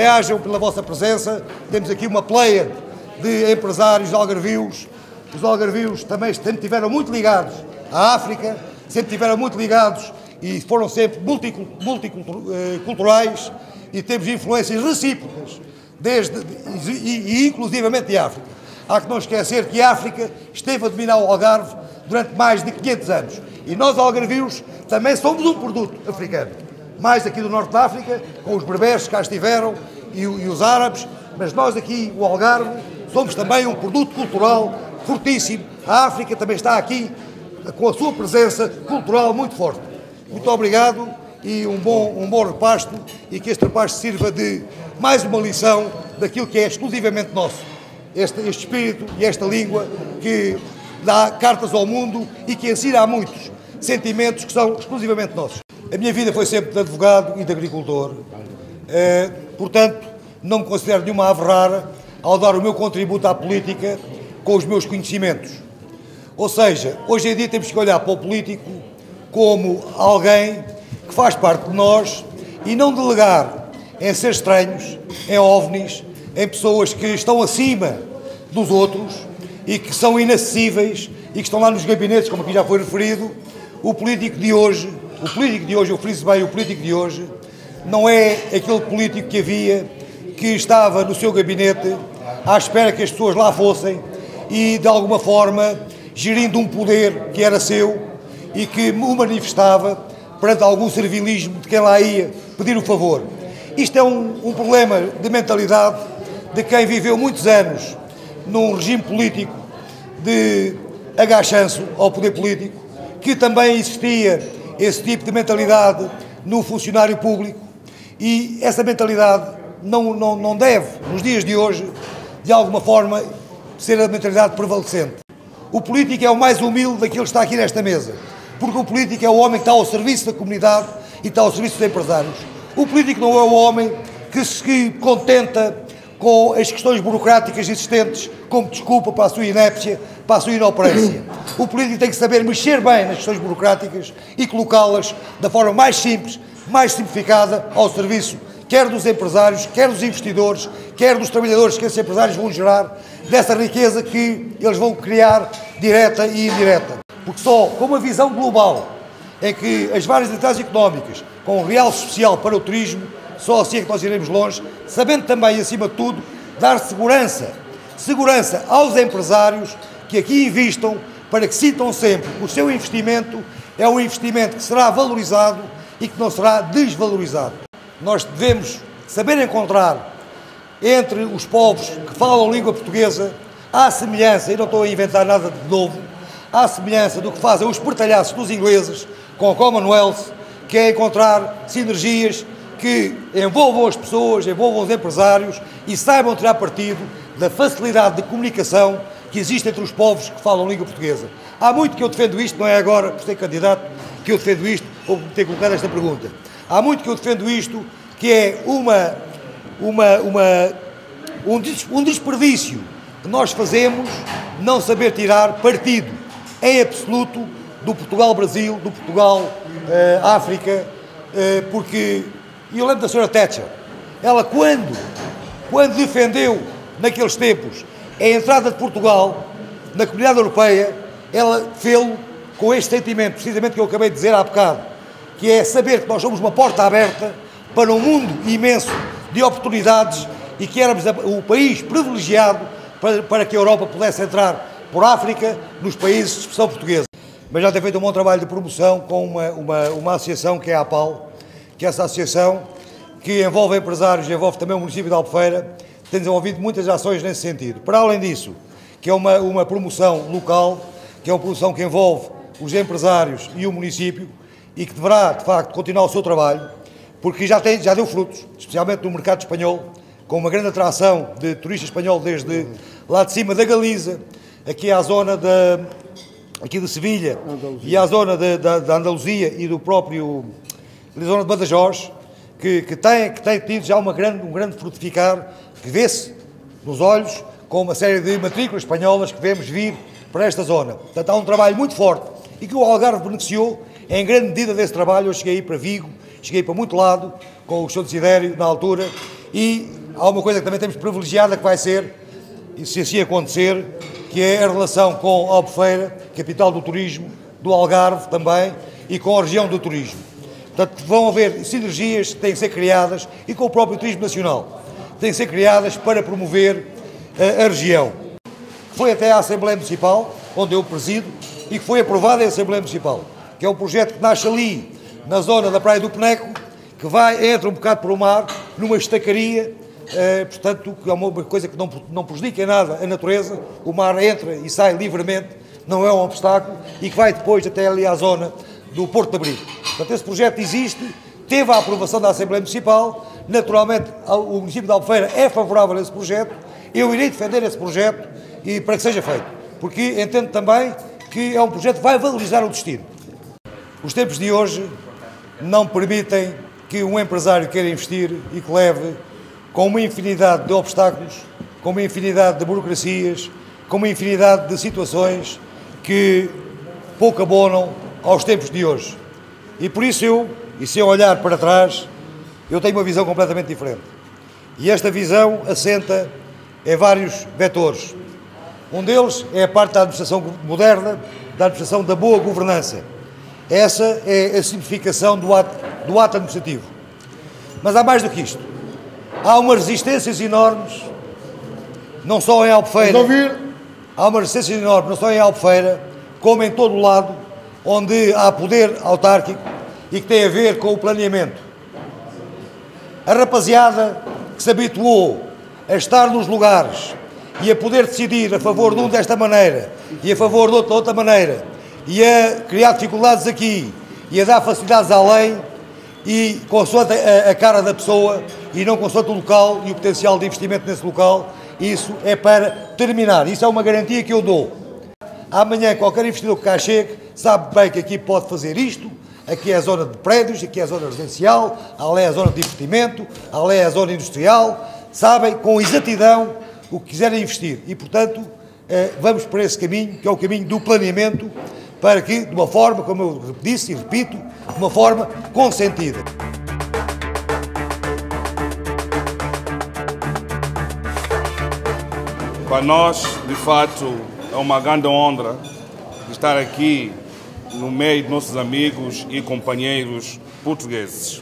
bem-ajam pela vossa presença. Temos aqui uma pleia de empresários algarvios. Os algarvios também sempre estiveram muito ligados à África, sempre estiveram muito ligados e foram sempre multiculturais e temos influências recíprocas, e inclusivamente de África. Há que não esquecer que a África esteve a dominar o Algarve durante mais de 500 anos. E nós, algarvios, também somos um produto africano. Mais aqui do norte da África, com os berberes que cá estiveram e os árabes, mas nós aqui, o Algarve, somos também um produto cultural fortíssimo. A África também está aqui com a sua presença cultural muito forte. Muito obrigado e um bom repasto, e que este repasto sirva de mais uma lição daquilo que é exclusivamente nosso. Este espírito e esta língua que dá cartas ao mundo e que ensina a muitos sentimentos que são exclusivamente nossos. A minha vida foi sempre de advogado e de agricultor, portanto não me considero nenhuma ave rara ao dar o meu contributo à política com os meus conhecimentos. Ou seja, hoje em dia temos que olhar para o político como alguém que faz parte de nós e não delegar em seres estranhos, em ovnis, em pessoas que estão acima dos outros e que são inacessíveis e que estão lá nos gabinetes, como aqui já foi referido. O político de hoje, eu friso bem, o político de hoje não é aquele político que havia, que estava no seu gabinete à espera que as pessoas lá fossem e, de alguma forma, gerindo um poder que era seu e que o manifestava perante algum servilismo de quem lá ia pedir o favor. Isto é um problema de mentalidade de quem viveu muitos anos num regime político de agachanço ao poder político, que também existia esse tipo de mentalidade no funcionário público, e essa mentalidade não deve, nos dias de hoje, de alguma forma, ser a mentalidade prevalecente. O político é o mais humilde daquele que está aqui nesta mesa, porque o político é o homem que está ao serviço da comunidade e está ao serviço dos empresários. O político não é o homem que se contenta com as questões burocráticas existentes como desculpa para a sua inépcia, para a sua inoperância. O político tem que saber mexer bem nas questões burocráticas e colocá-las da forma mais simples, mais simplificada ao serviço quer dos empresários, quer dos investidores, quer dos trabalhadores que esses empresários vão gerar, dessa riqueza que eles vão criar direta e indireta. Porque só com uma visão global em que as várias entidades económicas, com um realce especial para o turismo, só assim é que nós iremos longe, sabendo também, acima de tudo, dar segurança aos empresários que aqui investam, para que sintam sempre que o seu investimento é um investimento que será valorizado e que não será desvalorizado. Nós devemos saber encontrar entre os povos que falam língua portuguesa, à semelhança, e não estou a inventar nada de novo, à semelhança do que fazem os espertalhaços dos ingleses com a Commonwealth, que é encontrar sinergias que envolvam as pessoas, envolvam os empresários e saibam tirar partido da facilidade de comunicação que existe entre os povos que falam língua portuguesa. Há muito que eu defendo isto, não é agora, por ser candidato, que eu defendo isto, ou por ter colocado esta pergunta. Há muito que eu defendo isto, que é um desperdício que nós fazemos não saber tirar partido em absoluto do Portugal-Brasil, do Portugal-África, porque eu lembro da Sra. Thatcher, ela quando defendeu naqueles tempos a entrada de Portugal na Comunidade Europeia, ela fez-lo com este sentimento, precisamente que eu acabei de dizer há bocado, que é saber que nós somos uma porta aberta para um mundo imenso de oportunidades e que éramos o país privilegiado para que a Europa pudesse entrar por África nos países de expressão portuguesa. Mas já tem feito um bom trabalho de promoção com uma associação que é a APAL, que é essa associação que envolve empresários, envolve também o município de Albufeira, tem desenvolvido muitas ações nesse sentido. Para além disso, que é uma promoção local, que é uma promoção que envolve os empresários e o município e que deverá, de facto, continuar o seu trabalho, porque já deu frutos, especialmente no mercado espanhol, com uma grande atração de turista espanhol desde lá de cima da Galiza, aqui à zona aqui de Sevilha e à zona da Andaluzia e do próprio da zona de Badajoz, que tem tido já um grande frutificar, que vê-se nos olhos, com uma série de matrículas espanholas que vemos vir para esta zona. Portanto, há um trabalho muito forte e que o Algarve beneficiou em grande medida desse trabalho. Eu cheguei para Vigo, cheguei para muito lado, com o Sr. Desidério na altura, E há uma coisa que também temos privilegiada que vai ser, e se assim acontecer, que é a relação com Albufeira, capital do turismo, do Algarve também, e com a região do turismo. Portanto, vão haver sinergias que têm que ser criadas, e com o próprio turismo nacional, têm que ser criadas para promover a região. Foi até à Assembleia Municipal, onde eu presido, e que foi aprovada em Assembleia Municipal, que é um projeto que nasce ali, na zona da Praia do Peneco, que entra um bocado para o mar, numa estacaria, portanto, que é uma coisa que não prejudica em nada a natureza, o mar entra e sai livremente, não é um obstáculo, e que vai depois até ali à zona do Porto de Abrigo. Portanto, esse projeto existe, teve a aprovação da Assembleia Municipal, naturalmente o município de Albufeira é favorável a esse projeto, eu irei defender esse projeto e para que seja feito, porque entendo também que é um projeto que vai valorizar o destino. Os tempos de hoje não permitem que um empresário queira investir e que leve com uma infinidade de obstáculos, com uma infinidade de burocracias, com uma infinidade de situações que pouco abonam aos tempos de hoje. E por isso se eu olhar para trás, eu tenho uma visão completamente diferente. E esta visão assenta em vários vetores. Um deles é a parte da administração moderna, da administração da boa governança. Essa é a simplificação do ato administrativo. Mas há mais do que isto. Há umas resistências enormes, não só em Albufeira, há umas resistências enormes, não só em Albufeira, como em todo o lado, onde há poder autárquico e que tem a ver com o planeamento. A rapaziada que se habituou a estar nos lugares e a poder decidir a favor de um desta maneira e a favor de outra maneira e a criar dificuldades aqui e a dar facilidades além e consoante a cara da pessoa e não consoante o local e o potencial de investimento nesse local, isso é para terminar. Isso é uma garantia que eu dou. Amanhã qualquer investidor que cá chegue sabe bem que aqui pode fazer isto, aqui é a zona de prédios, aqui é a zona residencial, ali é a zona de investimento, ali é a zona industrial, sabem com exatidão o que quiserem investir e, portanto, vamos por esse caminho, que é o caminho do planeamento, para que, de uma forma, como eu disse e repito, de uma forma consentida. Para nós, de fato, é uma grande honra estar aqui no meio de nossos amigos e companheiros portugueses.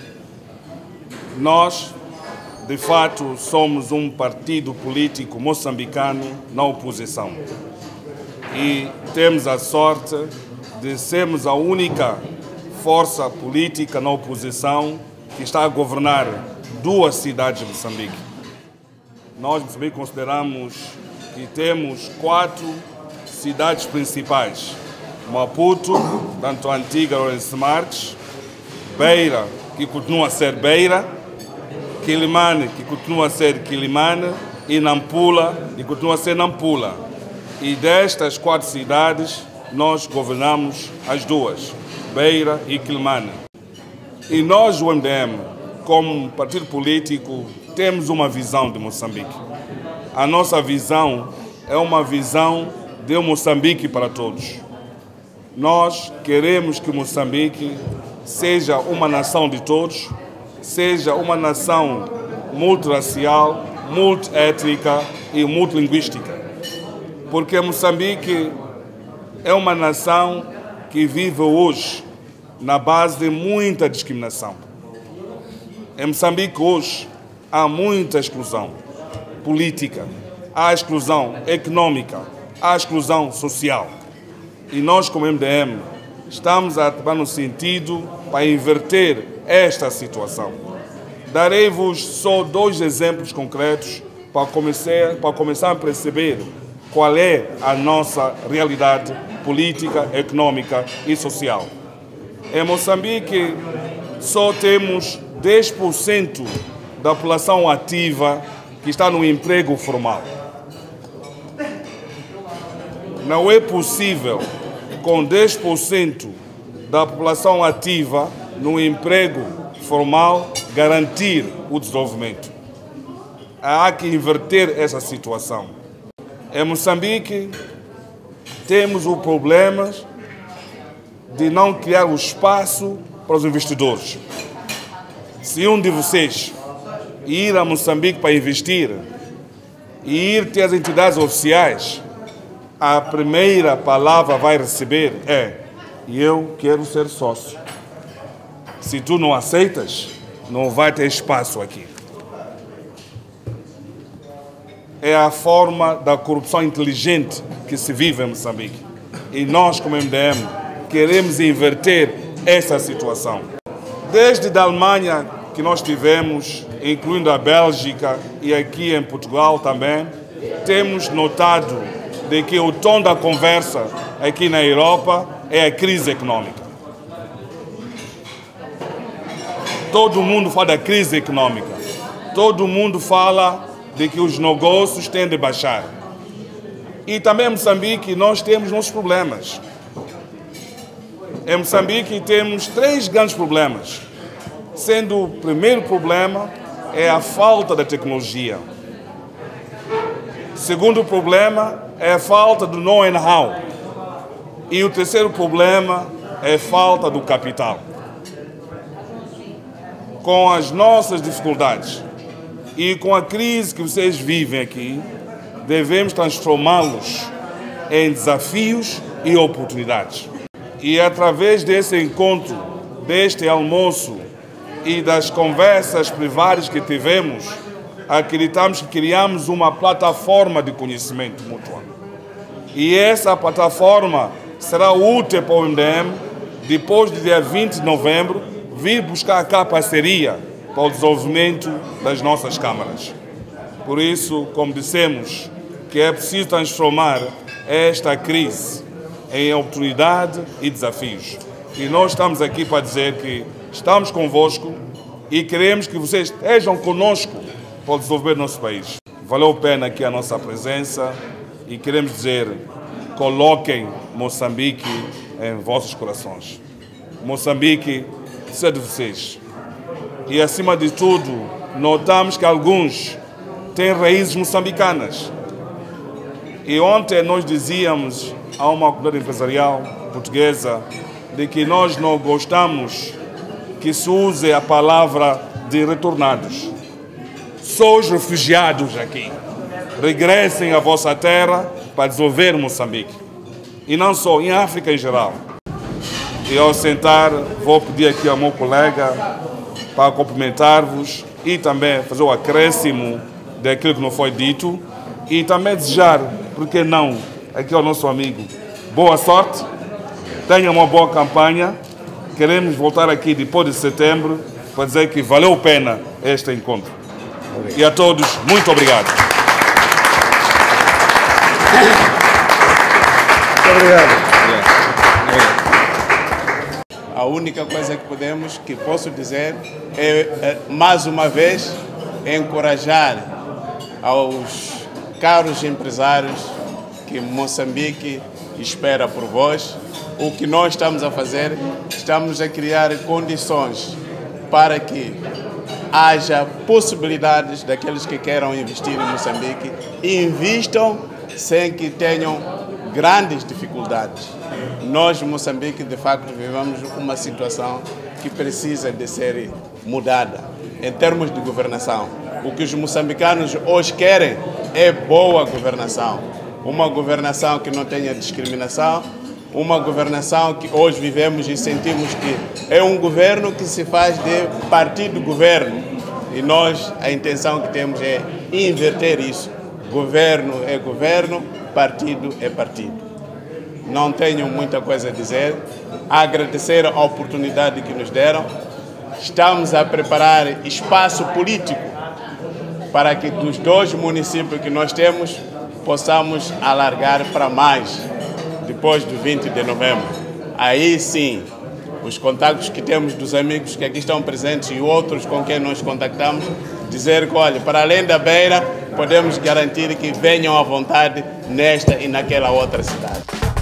Nós, de fato, somos um partido político moçambicano na oposição e temos a sorte de sermos a única força política na oposição que está a governar duas cidades de Moçambique. Nós, Moçambique, consideramos que temos 4 cidades principais: Maputo, tanto a antiga Lourenço Marques, Beira, que continua a ser Beira, Quilimane, que continua a ser Quilimane, e Nampula, que continua a ser Nampula. E destas 4 cidades, nós governamos as duas, Beira e Quilimane. E nós, o MDM, como partido político, temos uma visão de Moçambique. A nossa visão é uma visão de Moçambique para todos. Nós queremos que Moçambique seja uma nação de todos, seja uma nação multirracial, multiétnica e multilinguística. Porque Moçambique é uma nação que vive hoje na base de muita discriminação. Em Moçambique hoje há muita exclusão política, há exclusão econômica, há exclusão social. E nós, como MDM, estamos a atuar no sentido para inverter esta situação. Darei-vos só 2 exemplos concretos para começar a perceber qual é a nossa realidade política, econômica e social. Em Moçambique, só temos 10% da população ativa que está no emprego formal. Não é possível, com 10% da população ativa no emprego formal, garantir o desenvolvimento. Há que inverter essa situação. Em Moçambique, temos o problema de não criar o espaço para os investidores. Se um de vocês ir a Moçambique para investir e ir ter as entidades oficiais, a primeira palavra vai receber é: eu quero ser sócio. Se tu não aceitas, não vai ter espaço aqui. É a forma da corrupção inteligente que se vive em Moçambique. E nós, como MDM, queremos inverter essa situação. Desde a Alemanha que nós tivemos, incluindo a Bélgica e aqui em Portugal também, temos notado de que o tom da conversa aqui na Europa é a crise econômica. Todo mundo fala da crise econômica. Todo mundo fala de que os negócios têm de baixar. E também em Moçambique nós temos nossos problemas. Em Moçambique temos 3 grandes problemas, sendo o primeiro problema é a falta da tecnologia. O segundo problema é a falta do know-how. E o terceiro problema é a falta do capital. Com as nossas dificuldades e com a crise que vocês vivem aqui, devemos transformá-los em desafios e oportunidades. E através desse encontro, deste almoço e das conversas privadas que tivemos, acreditamos que criamos uma plataforma de conhecimento mútuo. E essa plataforma será útil para o MDM, depois do dia 20 de novembro, vir buscar cá parceria para o desenvolvimento das nossas câmaras. Por isso, como dissemos, que é preciso transformar esta crise em oportunidade e desafios. E nós estamos aqui para dizer que estamos convosco e queremos que vocês estejam conosco para desenvolver o nosso país. Valeu a pena aqui a nossa presença e queremos dizer: coloquem Moçambique em vossos corações. Moçambique precisa de vocês. E, acima de tudo, notamos que alguns têm raízes moçambicanas. E ontem nós dizíamos a uma comunidade empresarial portuguesa de que nós não gostamos que se use a palavra de retornados. Só os refugiados aqui. Regressem à vossa terra para desenvolver Moçambique. E não só, em África em geral. E ao sentar, vou pedir aqui ao meu colega para cumprimentar-vos e também fazer o acréscimo daquilo que não foi dito e também desejar, por que não, aqui ao nosso amigo, boa sorte, tenha uma boa campanha. Queremos voltar aqui depois de setembro para dizer que valeu a pena este encontro. Obrigado. E a todos, muito obrigado. Muito obrigado. A única coisa que posso dizer é, mais uma vez, encorajar aos caros empresários que Moçambique espera por vós. O que nós estamos a fazer, estamos a criar condições para que haja possibilidades daqueles que queiram investir em Moçambique e invistam sem que tenham grandes dificuldades. Nós, em Moçambique, de facto, vivemos uma situação que precisa de ser mudada em termos de governação. O que os moçambicanos hoje querem é boa governação. Uma governação que não tenha discriminação, uma governação que hoje vivemos e sentimos que é um governo que se faz de partido-governo. E nós, a intenção que temos é inverter isso. Governo é governo, partido é partido. Não tenho muita coisa a dizer. Agradecer a oportunidade que nos deram. Estamos a preparar espaço político para que dos 2 municípios que nós temos possamos alargar para mais depois do 20 de novembro. Aí sim, os contactos que temos dos amigos que aqui estão presentes e outros com quem nós contactamos, dizer que, olha, para além da Beira, podemos garantir que venham à vontade nesta e naquela outra cidade.